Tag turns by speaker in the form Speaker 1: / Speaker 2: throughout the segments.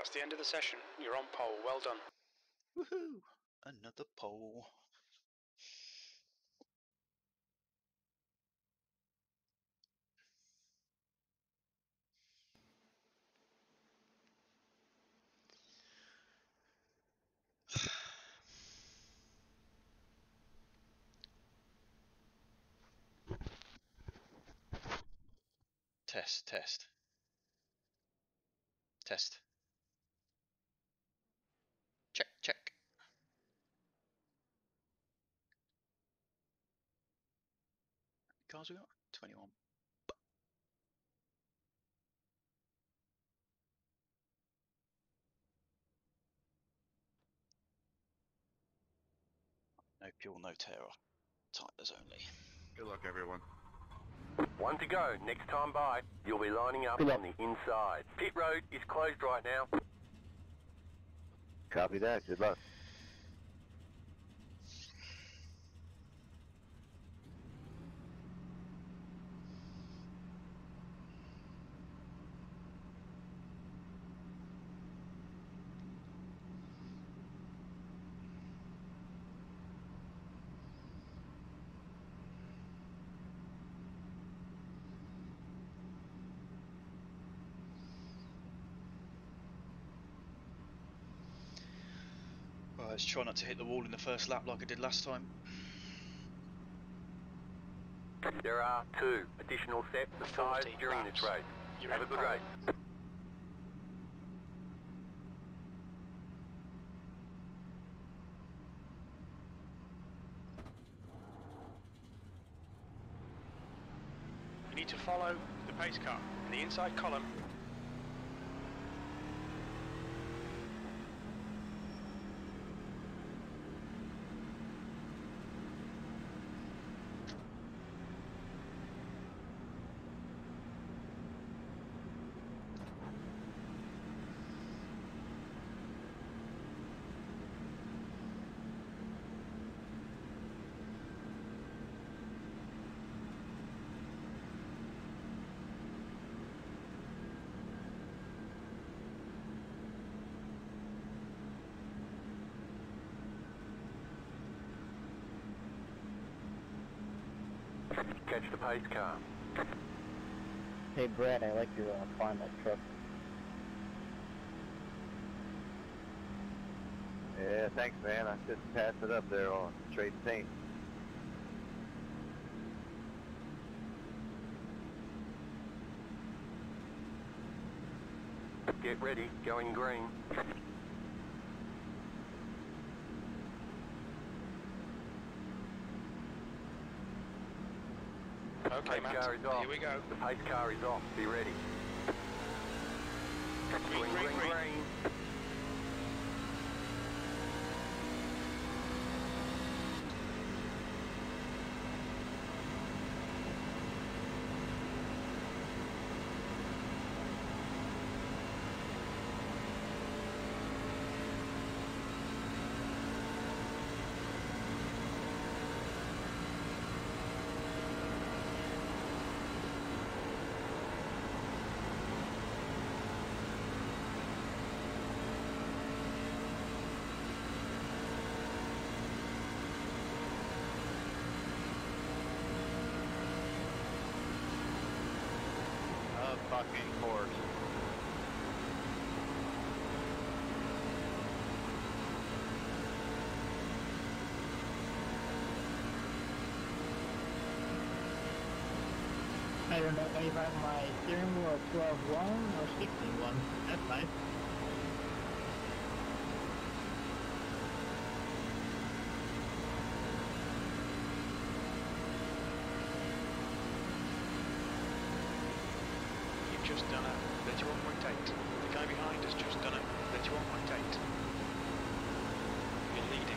Speaker 1: That's the end of the session. You're on pole. Well done.
Speaker 2: Woohoo! Another pole. Test, test. Test. Check, check. How many cars we got? 21. No fuel, no tear off. Tires only.
Speaker 3: Good luck, everyone.
Speaker 4: 1 to go. Next time by, you'll be lining up on the inside. Pit road is closed right now.
Speaker 5: Copy that. Good luck.
Speaker 2: Right, let's try not to hit the wall in the first lap like I did last time.
Speaker 4: There are 2 additional sets of tyres during this race. Have a good race.
Speaker 1: You need to follow the pace car in the inside column.
Speaker 4: Catch the pace car.
Speaker 5: Hey, Brad, I like your climb that truck. Yeah, thanks, man. I just passed it up there on Trade Paint.
Speaker 4: Get ready, going green.
Speaker 1: Okay, Matt. Here we go.
Speaker 4: The pace car is off. Be ready.
Speaker 1: Green, green, green.
Speaker 3: Fucking course.
Speaker 6: I don't know if I have my steering wheel 12-1 or 16-1. That's fine.
Speaker 1: You've just done a 31.8. The guy behind has just done a 31.8. You're leading.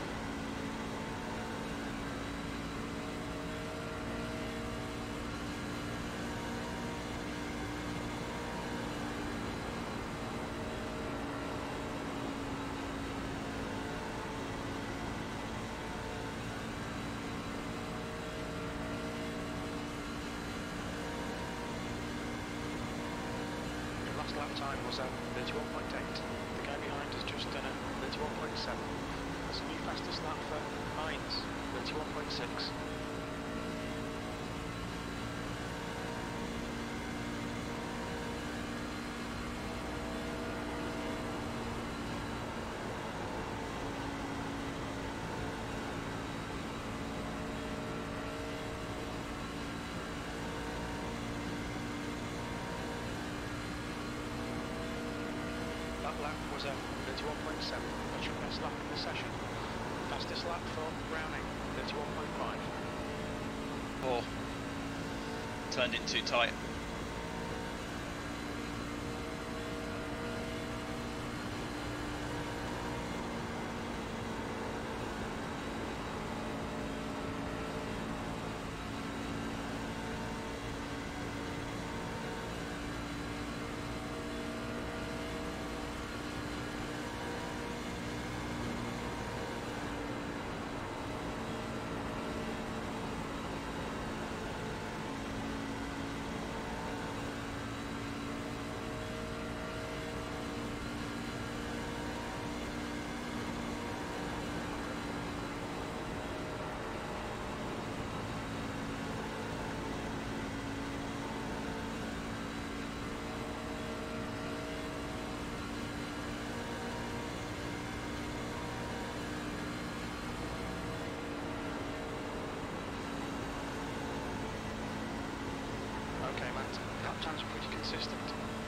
Speaker 1: Lap time was at 31.8. The just done a 31.7. That's a new fastest lap for Mines, 31.6. That lap was a 31.7, that's your best lap in the session. Fastest lap for Browning, 31.5.
Speaker 2: Oh, turned it too tight.
Speaker 1: Okay, Matt, lap times are pretty consistent.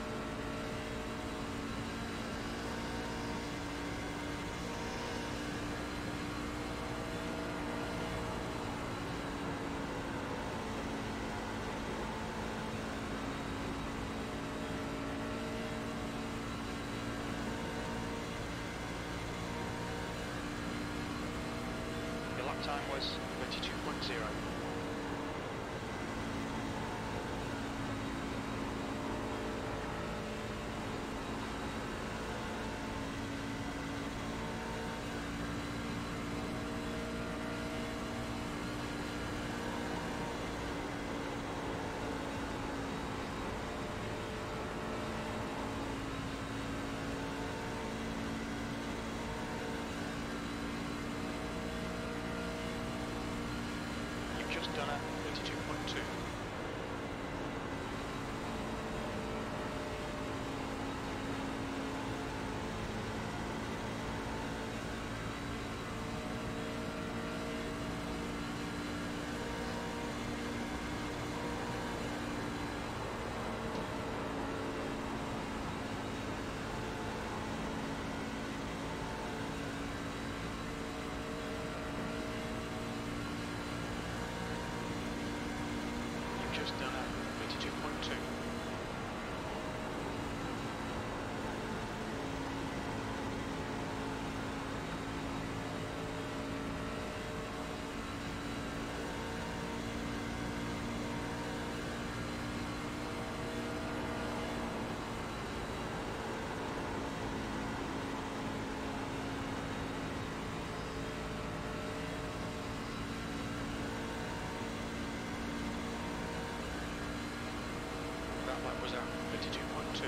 Speaker 1: Your lap time was 32.0. You've just done a 32.2. You've just done a 32.2. That lap was at 32.2.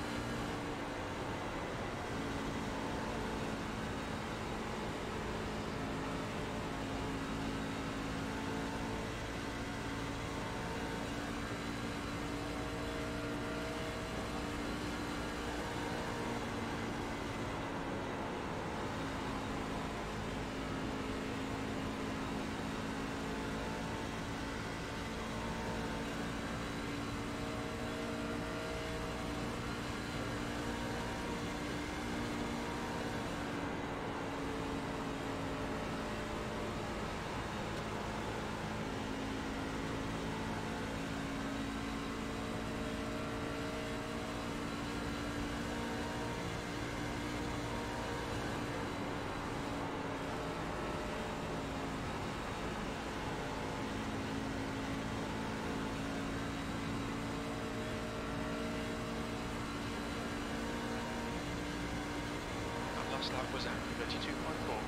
Speaker 1: Last lap was at 32.4.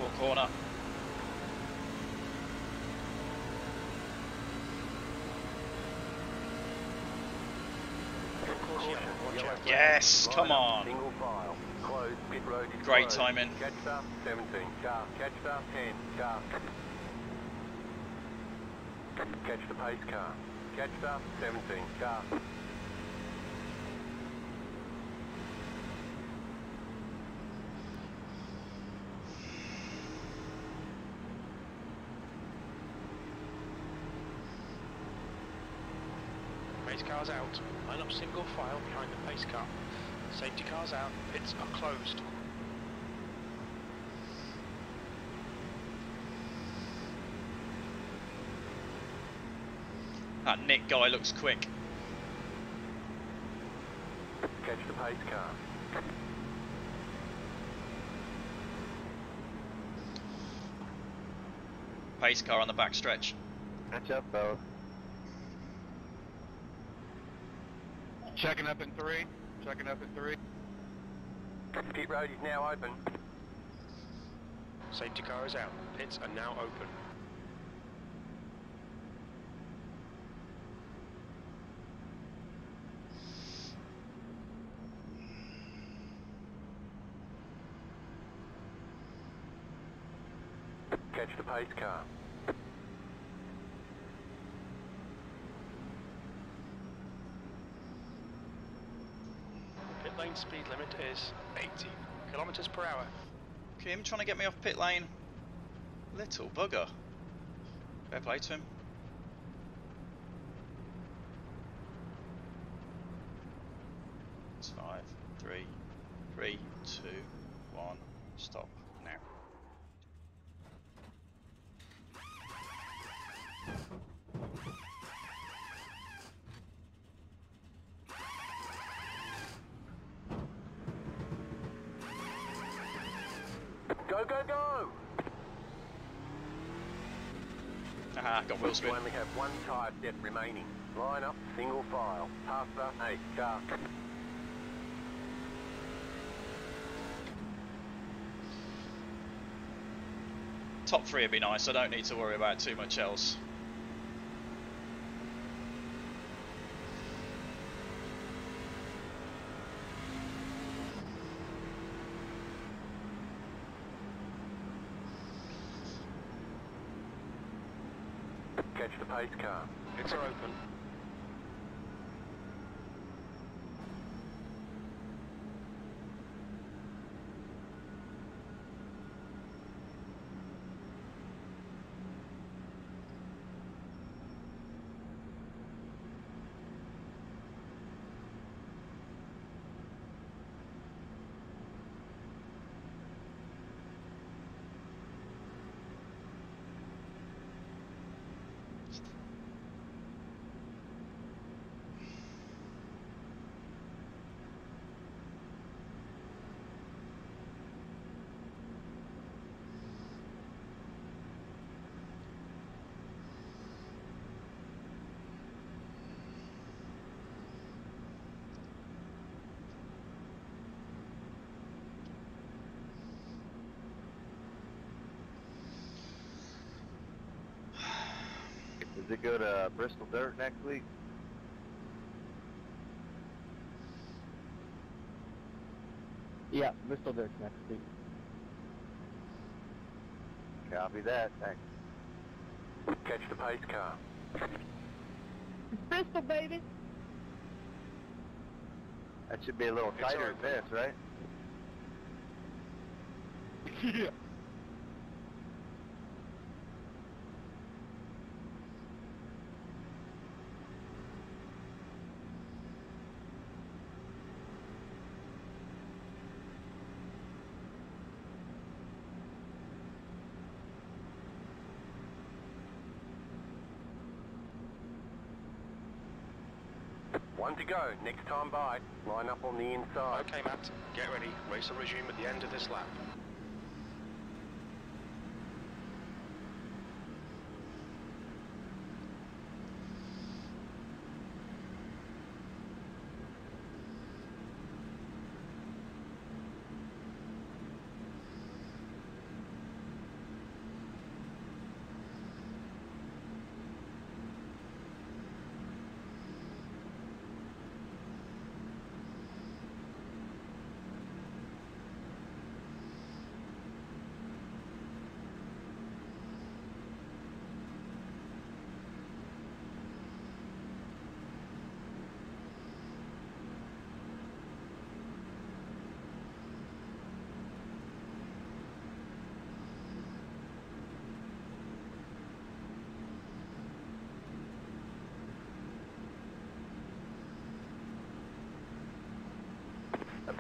Speaker 2: Short corner. Yes, come on.
Speaker 4: Single file. Closed. Pit road is
Speaker 2: Great
Speaker 4: closed.
Speaker 2: timing.
Speaker 4: Catch up 17. Car. Catch up 10. Car. Catch the pace car. Catch up 17. Car.
Speaker 1: Pace cars out. Line up single file behind the pace car. Safety cars out. Pits are closed.
Speaker 2: That Nick guy looks quick.
Speaker 4: Catch the pace car.
Speaker 2: Pace car on the back stretch.
Speaker 5: Catch up, fellas.
Speaker 3: Checking up in 3. Checking up in 3.
Speaker 4: Pit road is now open.
Speaker 1: Safety car is out. Pits are now open.
Speaker 4: Catch the pace car.
Speaker 1: Pit lane speed limit is 80 kilometers per hour.
Speaker 2: Kim trying to get me off pit lane. Little bugger. Fair play to him. It's 5, 3, 3, 2, 1. Stop now.
Speaker 4: Go, go, go!
Speaker 2: Aha, got wheel spin.
Speaker 4: You only have one tyre depth remaining. Line up, single file. Past the 8 car.
Speaker 2: Top 3 would be nice, I don't need to worry about too much else.
Speaker 4: Catch the pace car.
Speaker 1: Pits are open.
Speaker 5: Does it go to Bristol Dirt next week?
Speaker 6: Yeah, Bristol Dirt's next week.
Speaker 5: Copy that, thanks.
Speaker 4: Catch the pace car.
Speaker 6: Bristol, baby!
Speaker 5: That should be a little
Speaker 1: It's
Speaker 5: tighter than this, right?
Speaker 3: Yeah.
Speaker 4: One to go. Next time by. Line up on the inside.
Speaker 1: Okay, Matt, get ready. Race will resume at the end of this lap.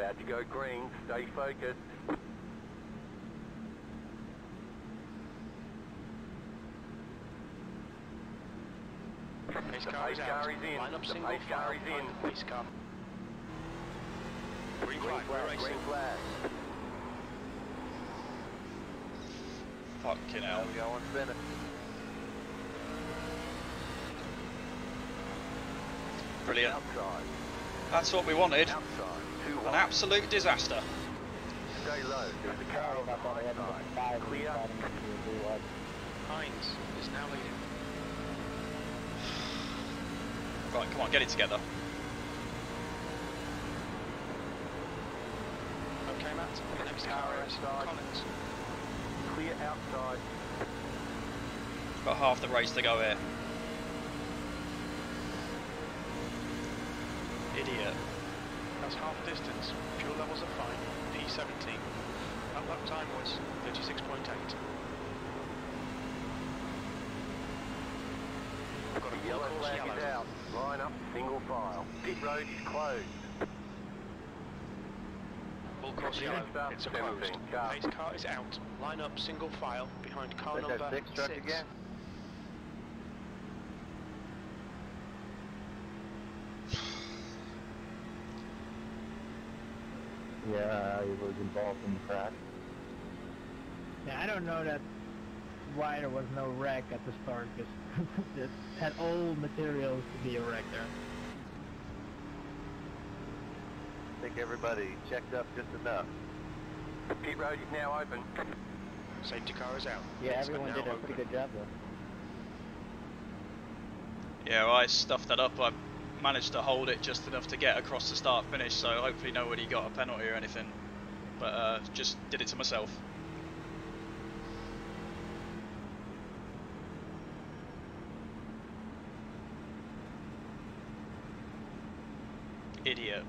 Speaker 4: About to go green. Stay focused.
Speaker 1: Pace
Speaker 4: The
Speaker 1: car
Speaker 4: pace
Speaker 1: is out.
Speaker 4: car is in.
Speaker 1: Line up
Speaker 4: The
Speaker 1: single
Speaker 4: pace car
Speaker 1: file
Speaker 4: is
Speaker 1: behind
Speaker 4: in.
Speaker 1: the pace car. Green
Speaker 4: Green
Speaker 1: flag, we're
Speaker 4: flag,
Speaker 1: racing.
Speaker 4: green flag.
Speaker 2: Fucking hell.
Speaker 5: There we go, one spinning.
Speaker 2: Brilliant.
Speaker 4: Outside.
Speaker 2: That's what we wanted.
Speaker 4: Outside. 2
Speaker 2: An
Speaker 4: wide.
Speaker 2: absolute disaster.
Speaker 4: Stay low. There's a car
Speaker 6: Sorry
Speaker 4: on the
Speaker 6: about that, I
Speaker 4: high
Speaker 6: had to
Speaker 4: side.
Speaker 6: five
Speaker 4: Clear.
Speaker 6: starting to do what.
Speaker 1: Hines is now leading.
Speaker 2: Right, come on, get it together.
Speaker 1: Okay, Matt. The next car is
Speaker 4: outside.
Speaker 1: Collins.
Speaker 4: Clear outside.
Speaker 2: Got half the race to go here. Idiot.
Speaker 1: That's half distance. Fuel levels are fine. P17. That lap time was 36.8. We've got a
Speaker 4: The
Speaker 1: full
Speaker 4: yellow
Speaker 1: course
Speaker 4: flag
Speaker 1: yellow.
Speaker 4: is out. Line up, single file. Pit road is closed.
Speaker 1: Full course
Speaker 4: Yeah,
Speaker 1: yellow.
Speaker 4: start
Speaker 1: It's a
Speaker 4: 17,
Speaker 1: closed.
Speaker 4: car.
Speaker 1: Pace car is out. Line up single file behind car
Speaker 5: Is that
Speaker 1: number
Speaker 5: 6 truck
Speaker 1: 6.
Speaker 5: again? Yeah, he was involved in the crash.
Speaker 6: Yeah, I don't know why there was no wreck at the start, because it had all materials to be a wreck there.
Speaker 5: I think everybody checked up just enough.
Speaker 4: Pit road is now open.
Speaker 1: Safety car is out.
Speaker 6: Yeah,
Speaker 1: Gates are
Speaker 6: everyone
Speaker 1: now
Speaker 6: did a
Speaker 1: open.
Speaker 6: pretty good job though.
Speaker 2: Yeah, well, I stuffed that up. I managed to hold it just enough to get across the start finish, so hopefully nobody got a penalty or anything. But just did it to myself. Idiot.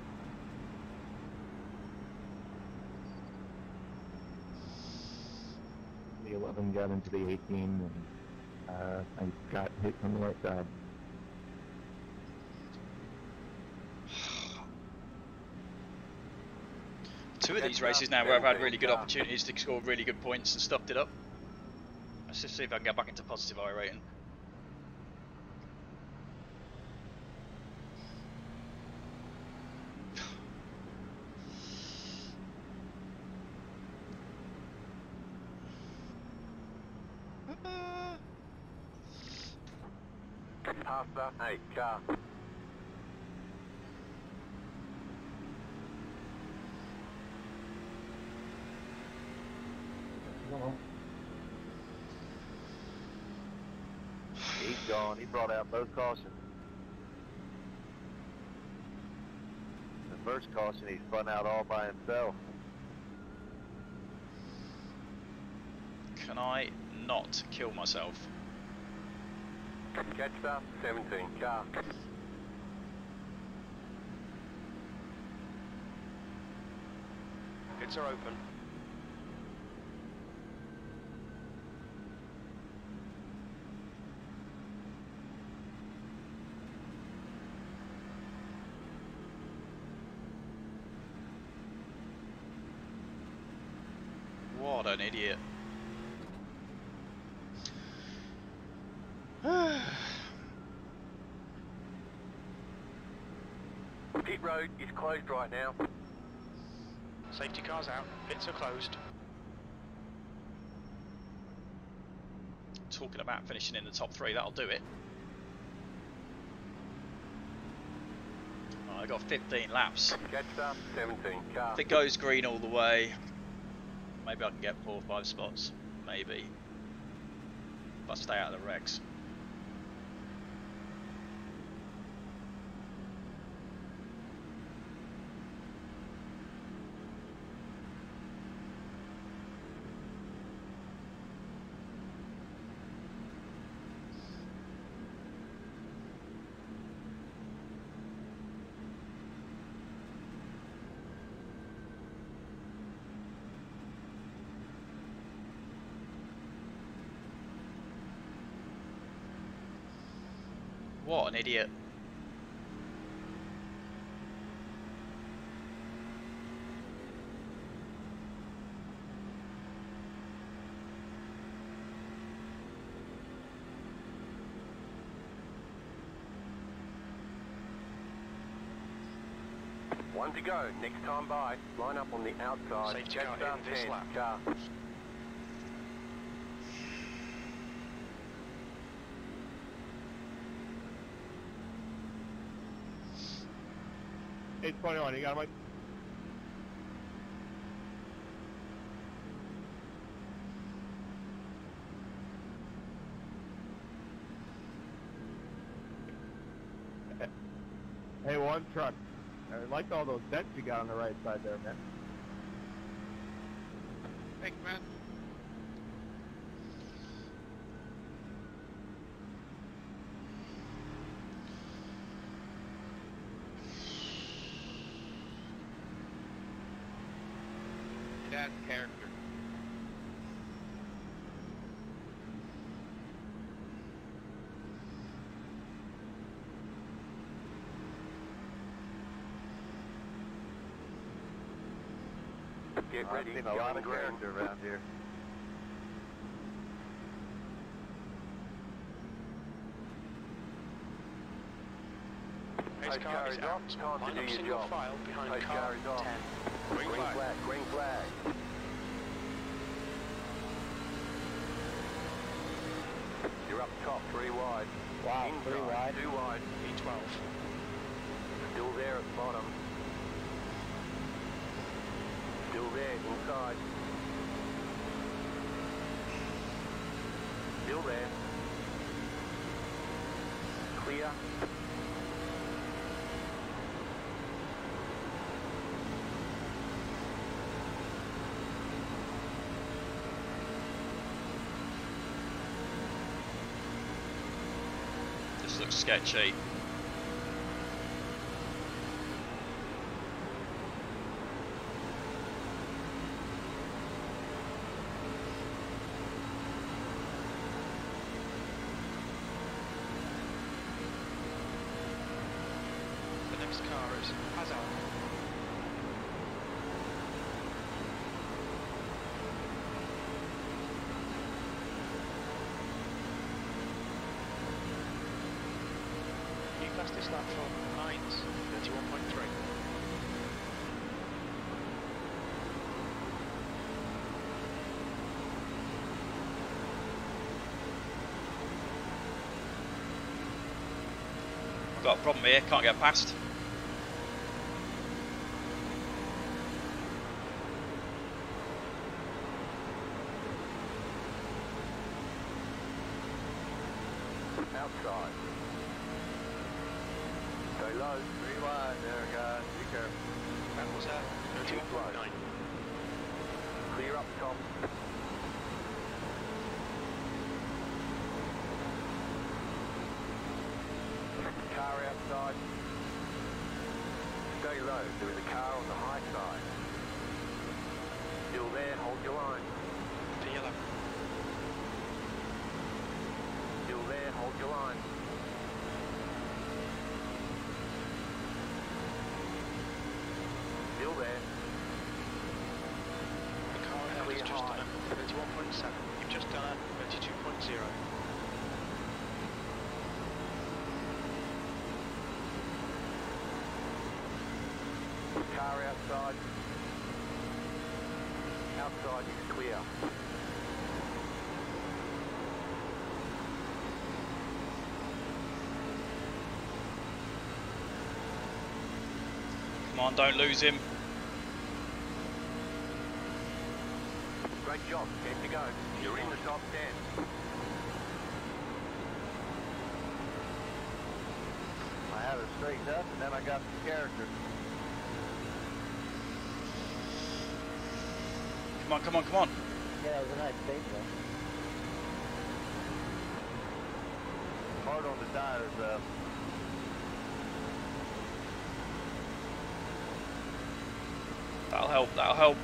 Speaker 5: The 11 got into the 18 and I got hit from the right side.
Speaker 2: Two of these races now where I've had really good opportunities to score really good points and stuffed it up. Let's just see if I can get back into positive I rating.
Speaker 4: Past the 8 car.
Speaker 5: He's gone. He brought out both cautions. The first caution he spun out all by himself.
Speaker 2: Can I not kill myself?
Speaker 4: Catch the 17 car.
Speaker 1: Gates are open.
Speaker 2: What an idiot.
Speaker 4: Pit road is closed right now.
Speaker 1: Safety car's out. Pits are closed.
Speaker 2: Talking about finishing in the top 3, that'll do it. Oh, I got 15 laps.
Speaker 4: Catch the 17 car.
Speaker 2: If it goes green all the way, maybe I can get 4 or 5 spots. Maybe. If I stay out of the wrecks. What an idiot.
Speaker 4: One to go. Next time by, line up on the outside.
Speaker 1: Safety
Speaker 4: Gas
Speaker 1: car
Speaker 4: start
Speaker 1: in this
Speaker 4: 10.
Speaker 1: lap.
Speaker 4: Car.
Speaker 3: Eight 21. You got him, Mike? Hey, one truck. I like all those dents you got on the right side there, man.
Speaker 1: Thanks, man. That's character.
Speaker 4: Get ready.
Speaker 3: I've seen a lot of
Speaker 4: green.
Speaker 3: character around here.
Speaker 1: Pace
Speaker 4: Pace
Speaker 1: car
Speaker 4: car
Speaker 1: is
Speaker 4: is
Speaker 1: out.
Speaker 4: off. Time to
Speaker 1: Line
Speaker 4: do
Speaker 1: up
Speaker 4: your
Speaker 1: single
Speaker 4: job.
Speaker 1: file behind
Speaker 4: Pace
Speaker 1: car
Speaker 4: car is off.
Speaker 1: 10.
Speaker 4: Green flag. Green flag. You're up top, 3 wide.
Speaker 6: Wow,
Speaker 4: Inside,
Speaker 6: 3 wide.
Speaker 4: 2 wide.
Speaker 1: E12.
Speaker 4: Still there at the bottom. Still there, inside. Still there. Clear.
Speaker 2: This looks sketchy.
Speaker 1: The next car is Hazard. New fastest lap for Heinz, 31.3.
Speaker 2: I've got a problem here, can't get past.
Speaker 4: Outside. Stay low. 3 wide there, guys. Be careful.
Speaker 1: That was
Speaker 4: Keep
Speaker 1: 31.9.
Speaker 4: Clear up top. Car outside. Stay low. There is a car on the high side. Still there. Hold your line.
Speaker 1: To yellow.
Speaker 4: Still there. Hold your line. Still there.
Speaker 1: The car ahead has just done a 31.7. You've just done a 32.0.
Speaker 4: Car outside. Outside is clear.
Speaker 2: Come on, don't lose him.
Speaker 4: Great job. 10 to go. You're in the top 10.
Speaker 3: I had it straightened up, and then I got some character.
Speaker 2: Come on, come on, come on.
Speaker 6: Yeah, it was a nice state though.
Speaker 3: Hard on the tires, though.
Speaker 2: That'll help, that'll help.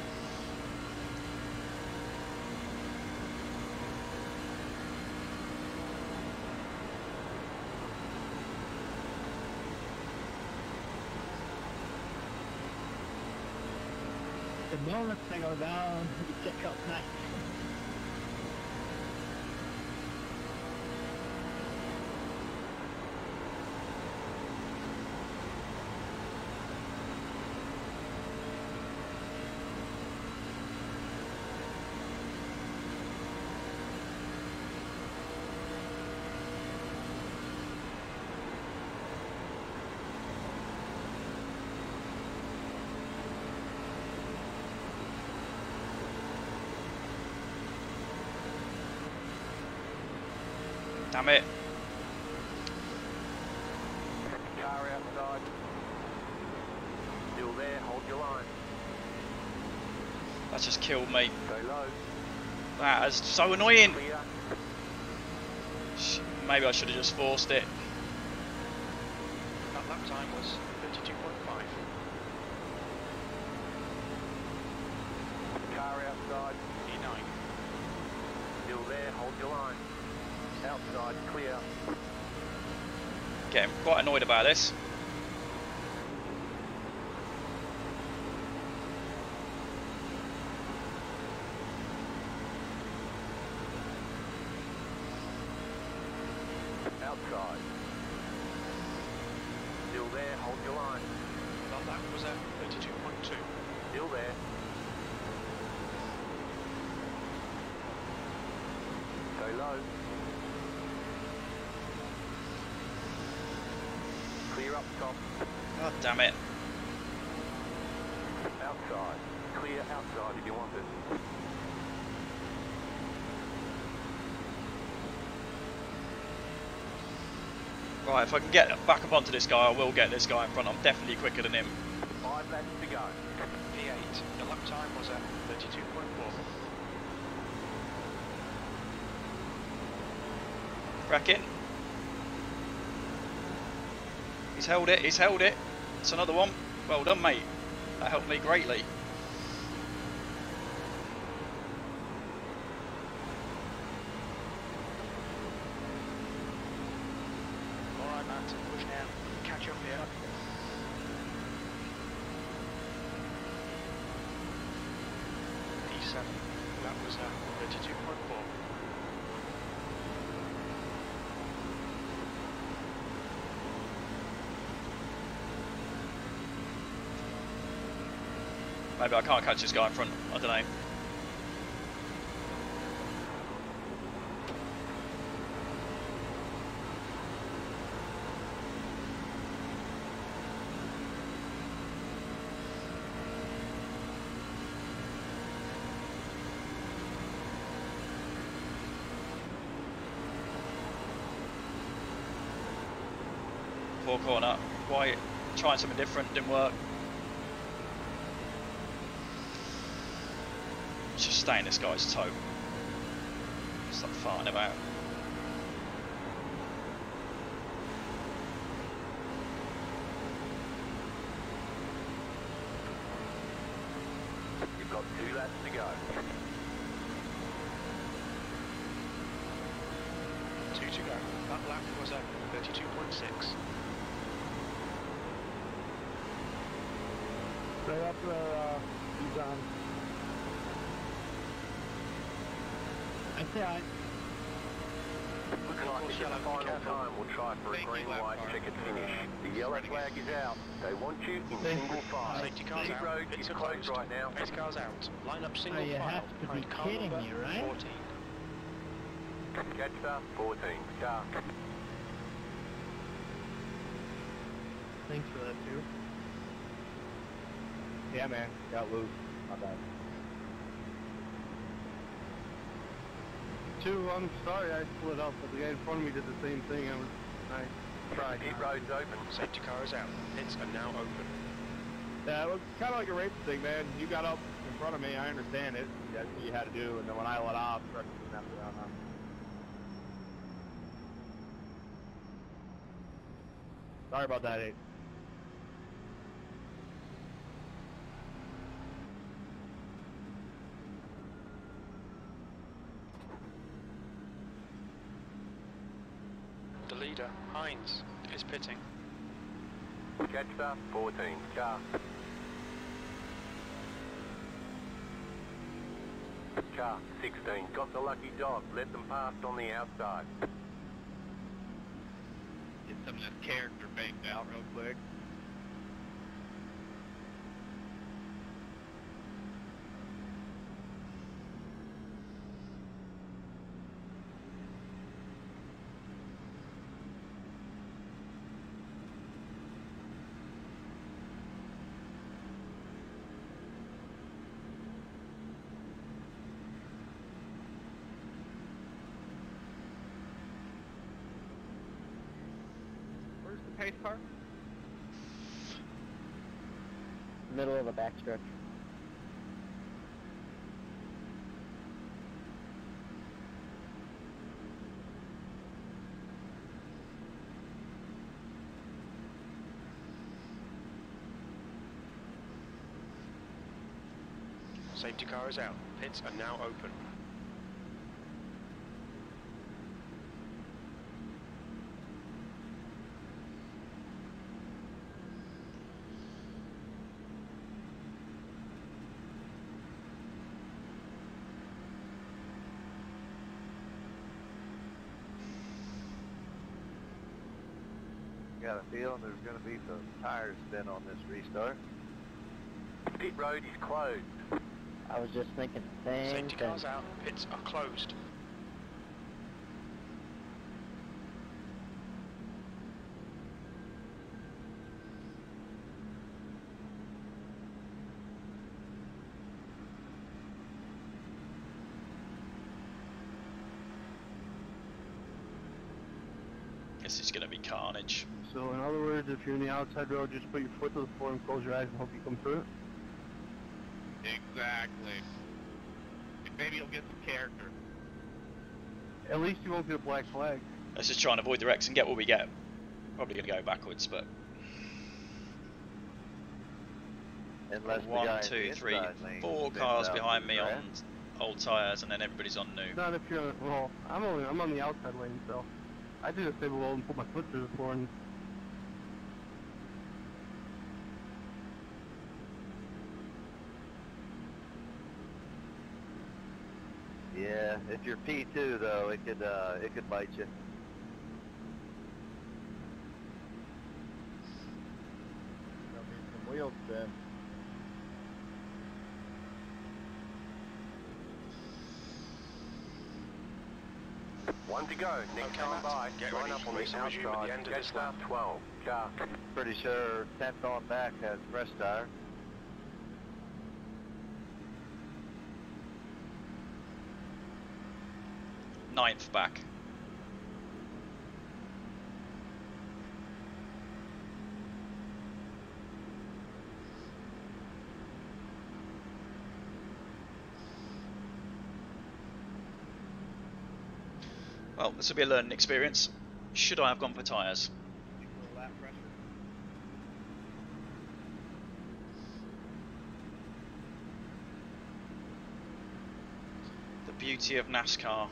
Speaker 6: The moment they go down, you check out nice.
Speaker 2: Damn it.
Speaker 4: Car outside. Still there, hold your line.
Speaker 2: That just killed me.
Speaker 4: Go low.
Speaker 2: That is so annoying.
Speaker 4: Clear.
Speaker 2: Maybe I should have just forced it.
Speaker 1: That lap time was 32.5.
Speaker 4: Car outside.
Speaker 1: E9.
Speaker 4: Still there, hold your line. Outside, clear.
Speaker 2: Getting quite annoyed about this.
Speaker 4: Outside. Still there, hold your line.
Speaker 1: That lap was at 32.2.
Speaker 4: Still there. Go low. Clear up top.
Speaker 2: God damn it.
Speaker 4: Outside. Clear outside if you want it.
Speaker 2: Right, if I can get back up onto this guy, I will get this guy in front. I'm definitely quicker than him.
Speaker 4: 5 laps to go.
Speaker 1: P8. The lap time was at 32.4.
Speaker 2: Cracking. He's held it, he's held it. It's another one. Well done, mate. That helped me greatly.
Speaker 1: Alright, man, to push now. Catch up here. P7. That was at 32.4.
Speaker 2: Maybe I can't catch this guy in front. I don't know. Four corner. Why? Trying something different, didn't work. Just stay in this guy's toe. Stop farting about.
Speaker 4: You've got 2 laps to go.
Speaker 1: 2 to go. That lap was at 32.6.
Speaker 3: Stay up there, John.
Speaker 6: I say I.
Speaker 4: Looking like this is the final time. We'll try for a green light checkered finish. The yellow flag is out. They want you in single file.
Speaker 1: Safety cars
Speaker 4: Pit
Speaker 1: out.
Speaker 4: road
Speaker 1: Pits
Speaker 4: is
Speaker 1: are
Speaker 4: closed right now.
Speaker 1: Pace cars out. Line up single
Speaker 6: you
Speaker 1: file.
Speaker 6: have to be
Speaker 1: behind car
Speaker 6: kidding
Speaker 1: number
Speaker 6: me, right?
Speaker 1: 14.
Speaker 4: Catch the 14 car.
Speaker 6: Thanks for that, too.
Speaker 3: Yeah, man. Got loose. Not bad. 2, I'm sorry I split up, but the guy in front of me did the same thing. I tried.
Speaker 4: Pit road's open.
Speaker 1: Safety car is out. Pits are now open.
Speaker 3: Yeah, it was kind of like a race thing, man. You got up in front of me. I understand it. That's what you had to do. And then when I let off, the rest of them have to run on. Sorry about that, 8.
Speaker 1: The leader, Hines, is pitting.
Speaker 4: Catch the 14 car. Car 16 got the lucky dog. Let them pass on the outside.
Speaker 3: Get some of this character baked out real quick. pace car?
Speaker 6: Middle of the backstretch.
Speaker 1: Safety car is out. Pits are now open.
Speaker 7: Got a feeling there's going to be some tires spin on this restart.
Speaker 4: Pit road is closed.
Speaker 6: I was just thinking the same
Speaker 1: Safety
Speaker 6: thing.
Speaker 1: cars out. Pits are closed.
Speaker 2: This is going to be carnage.
Speaker 8: So in other words, if you're in the outside road, just put your foot to the floor and close your eyes and hope you come through it?
Speaker 3: Exactly. Maybe you'll get some character.
Speaker 8: At least you won't get a black flag.
Speaker 2: Let's just try and avoid the wrecks and get what we get. Probably going to go backwards, but...
Speaker 7: Unless the guy
Speaker 2: One,
Speaker 7: in
Speaker 2: two,
Speaker 7: the
Speaker 2: three,
Speaker 7: inside lane
Speaker 2: four
Speaker 7: spins
Speaker 2: cars
Speaker 7: out
Speaker 2: behind
Speaker 7: to
Speaker 2: me
Speaker 7: the
Speaker 2: on
Speaker 7: grass.
Speaker 2: old tyres, and then everybody's on new.
Speaker 8: Not if you're on, well, I'm on the outside lane, so I do the stable load and put my foot through the floor and
Speaker 7: Yeah, if you're P2 though, it could bite you.
Speaker 3: There'll be some wheel spin.
Speaker 4: One to go. Next
Speaker 1: Okay,
Speaker 4: time
Speaker 1: Matt,
Speaker 4: by.
Speaker 1: get
Speaker 4: Line
Speaker 1: ready.
Speaker 4: up on the
Speaker 1: Race will resume at
Speaker 4: outside.
Speaker 1: the end of
Speaker 4: Gate
Speaker 1: this
Speaker 4: start
Speaker 1: lap.
Speaker 4: 12. Car.
Speaker 7: Pretty sure 10th on back has fresh tire.
Speaker 2: Ninth back. Well, this will be a learning experience. Should I have gone for tyres?
Speaker 3: Lap pressure.
Speaker 2: The beauty of NASCAR.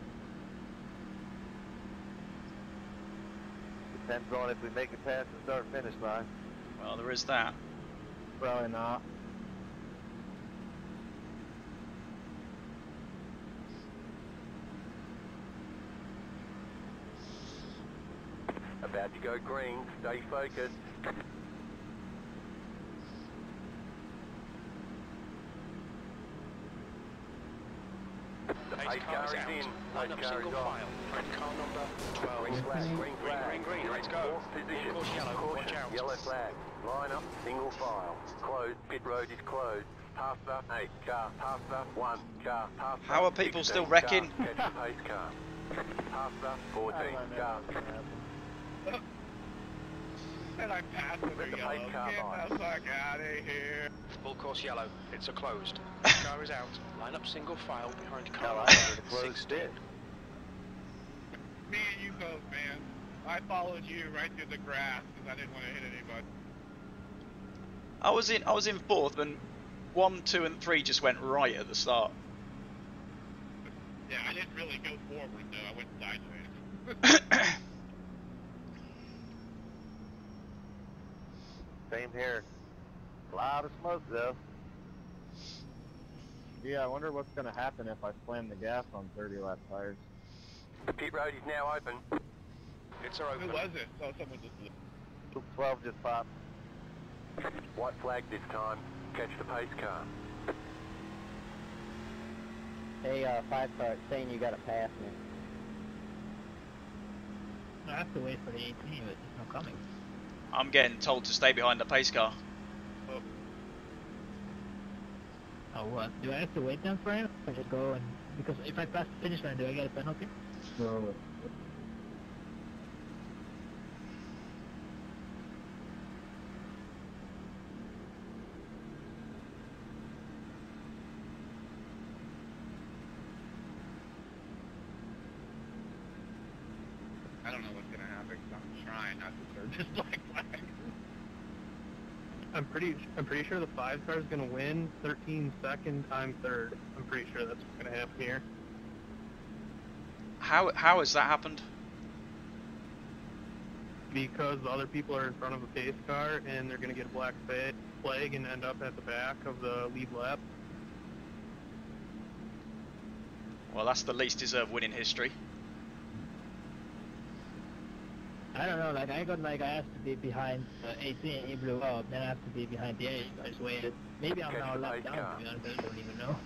Speaker 7: Depends on if we make it past the start finish line.
Speaker 2: Well, there is that.
Speaker 6: Probably not.
Speaker 4: About to go green. Stay focused. The pace car is in.
Speaker 1: Line
Speaker 4: Pace
Speaker 1: up
Speaker 4: car
Speaker 1: single
Speaker 4: is off.
Speaker 1: file. Red car number 12.
Speaker 4: Green flag, green flag.
Speaker 1: Green, let's go.
Speaker 4: Fourth position.
Speaker 1: Full course yellow, watch
Speaker 4: Caution,
Speaker 1: out.
Speaker 4: yellow flag. Line up, single file. Closed, pit road is closed. Pass the 8 car, pass the 1 car, pass the
Speaker 2: How are people
Speaker 4: 16
Speaker 2: still
Speaker 4: car,
Speaker 2: wrecking?
Speaker 4: Catch the pace car. Pass the 14 car.
Speaker 3: And I passed
Speaker 4: Let
Speaker 3: with
Speaker 4: the
Speaker 3: a yellow.
Speaker 4: pace car
Speaker 3: Get
Speaker 4: by.
Speaker 3: the fuck out of here.
Speaker 1: Full course yellow. It's a closed. Car is out. Line up single file behind
Speaker 7: Hell,
Speaker 1: car
Speaker 7: I
Speaker 1: number
Speaker 7: wanted to close
Speaker 1: 16.
Speaker 7: it.
Speaker 3: Me and you both, man. I followed you right through the grass because I didn't want to hit anybody.
Speaker 2: I was in fourth, and 1, 2, and 3 just went right at the start.
Speaker 3: Yeah, I didn't really go forward though. I went sideways.
Speaker 7: Same here. A lot of smoke though.
Speaker 5: Yeah, I wonder what's going to happen if I slam the gas on 30 lap tires.
Speaker 4: The pit road is now open.
Speaker 1: Pits are
Speaker 3: Who
Speaker 1: open.
Speaker 3: was it? Oh, someone just.
Speaker 7: 12 just popped.
Speaker 4: White flag this time. Catch the pace car.
Speaker 6: Hey, 5 car, it's saying you gotta pass me.
Speaker 9: I have to wait for the 18, but it's not coming.
Speaker 2: I'm getting told to stay behind the pace car.
Speaker 9: Oh, what? Do I have to wait then for him? Or just go and... Because if I pass the finish line, do I get a penalty?
Speaker 5: No.
Speaker 3: trying not to start this black flag.
Speaker 8: I'm pretty sure the 5 car is gonna win 13 second time third. I'm pretty sure that's what's gonna happen here.
Speaker 2: How has that happened?
Speaker 8: Because the other people are in front of a pace car and they're gonna get a black flag and end up at the back of the lead lap.
Speaker 2: Well, that's the least deserved win in history.
Speaker 9: I don't know, like I asked to be behind 18, he blew up, then I have to be behind the 8, I just waited. Maybe I'm
Speaker 4: Catch
Speaker 9: now
Speaker 4: the
Speaker 9: left
Speaker 4: pace
Speaker 9: down,
Speaker 4: car.
Speaker 9: to be honest, I don't even know.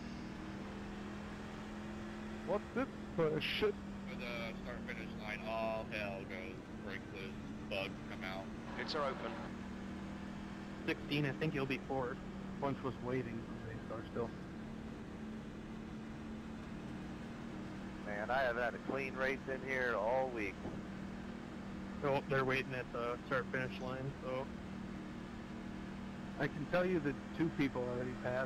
Speaker 8: What's this push?
Speaker 3: For the start-finish line, all hell goes. Brake loose, bugs come out.
Speaker 1: Pits are open.
Speaker 8: 16, I think he'll be fourth. Bunch was waiting for the pace car still.
Speaker 7: Man, I have had a clean race in here all week.
Speaker 8: Oh, they're waiting at the start-finish line, so... I can tell you that 2 people already passed.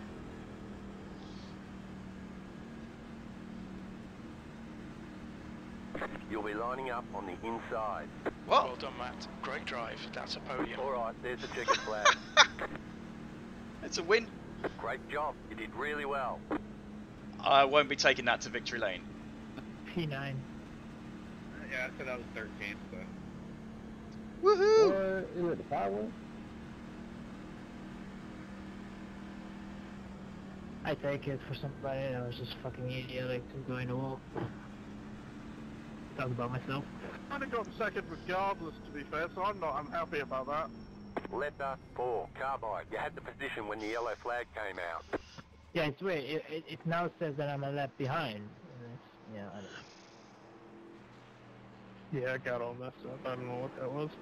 Speaker 4: You'll be lining up on the inside.
Speaker 2: What?
Speaker 1: Well done, Matt. Great drive. That's a podium.
Speaker 4: Alright, there's the checkered flag.
Speaker 2: It's a win.
Speaker 4: Great job, you did really well.
Speaker 2: I won't be taking that to victory lane.
Speaker 9: P9.
Speaker 3: Yeah, I said that was 13th, but...
Speaker 2: Woohoo!
Speaker 5: Is it the power?
Speaker 9: I take it for somebody that was just fucking idiotic to go in the wall. Talk about myself.
Speaker 8: I got second regardless, to be fair, so I'm happy about that.
Speaker 4: Letter 4, Carbide. You had the position when the yellow flag came out.
Speaker 9: Yeah, it's weird. It now says that I'm a lap behind. And yeah, I don't know.
Speaker 8: Yeah, I got all messed up. I don't know what that was.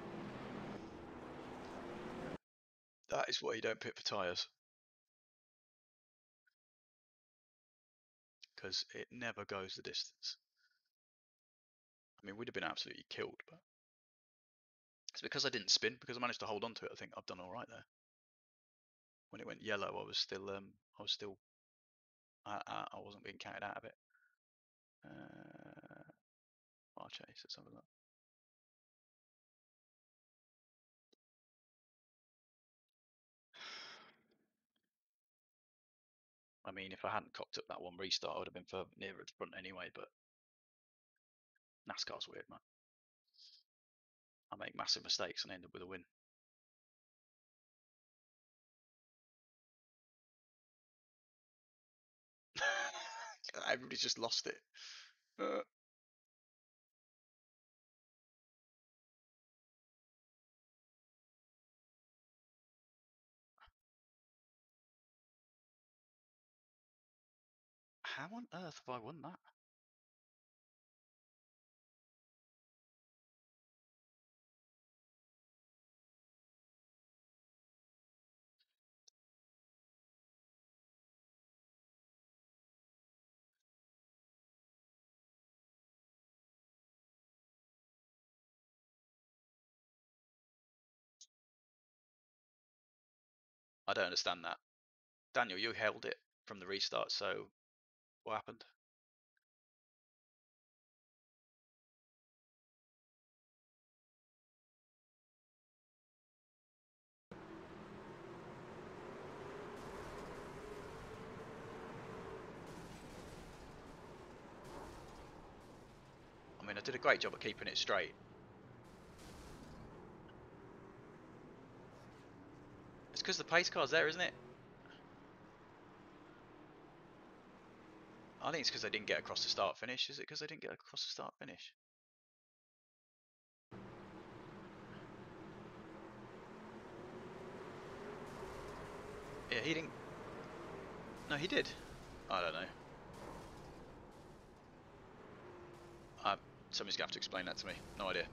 Speaker 2: That is why you don't pit for tyres. Because it never goes the distance. I mean, we'd have been absolutely killed, but it's because I didn't spin, because I managed to hold on to it. I think I've done all right there. When it went yellow, I wasn't being counted out of it. I'll chase. Let's have a look. I mean, if I hadn't cocked up that one restart, I would have been further nearer the front anyway, but NASCAR's weird, man. I make massive mistakes and end up with a win. Everybody's just lost it. How on earth have I won that? I don't understand that. Daniel, you held it from the restart, so what happened? I mean, I did a great job of keeping it straight. It's because the pace car's there, isn't it? I think it's because they didn't get across the start finish. Is it because they didn't get across the start finish? Yeah, he didn't. No, he did. I don't know. Somebody's gonna have to explain that to me. No idea.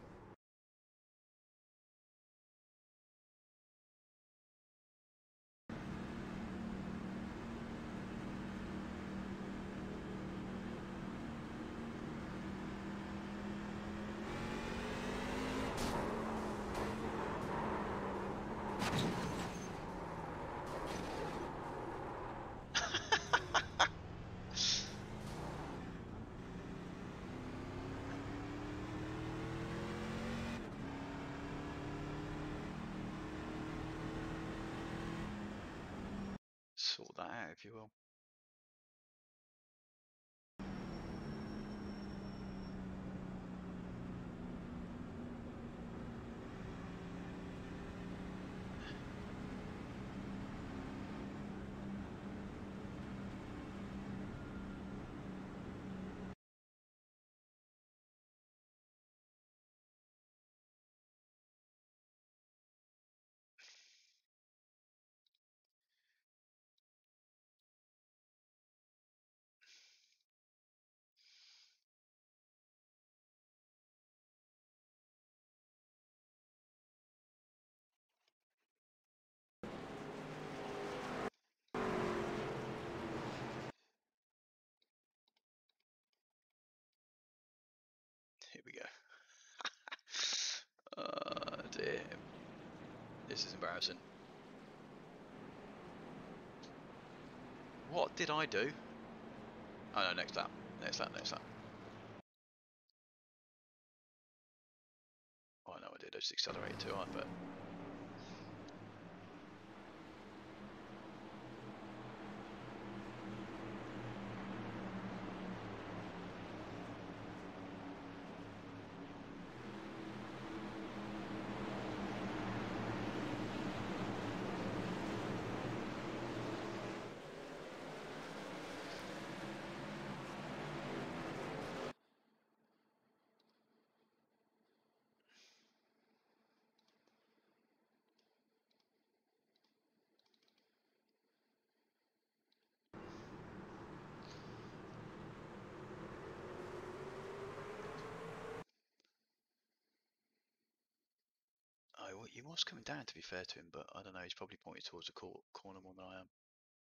Speaker 2: sort that out, if you will. Here we go. Dear. This is embarrassing. What did I do? Oh no, next lap. Next lap, next lap. Oh no, I did. I just accelerated too hard, but. Oh, he was coming down, to be fair to him, but I don't know, he's probably pointed towards the corner more than I am.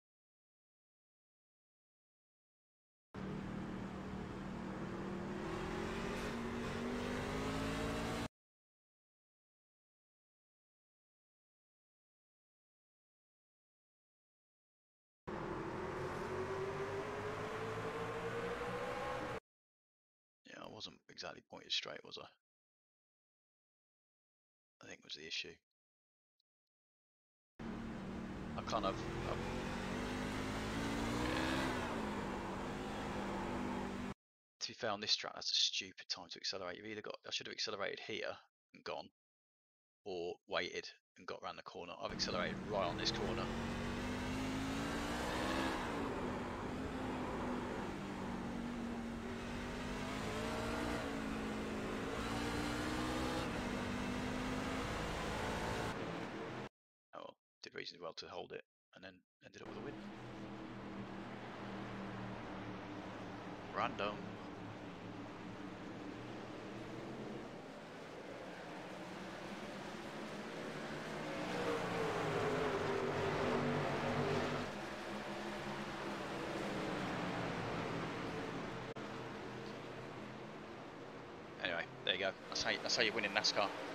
Speaker 2: Yeah, I wasn't exactly pointed straight, was I? I think was the issue. I kind of... To be fair, on this track, that's a stupid time to accelerate. You've either got... I should have accelerated here and gone, or waited and got around the corner. I've accelerated right on this corner. Oh well, did reasonably well to hold it, and then ended up with a win. Random. Anyway, there you go. That's how you win in NASCAR.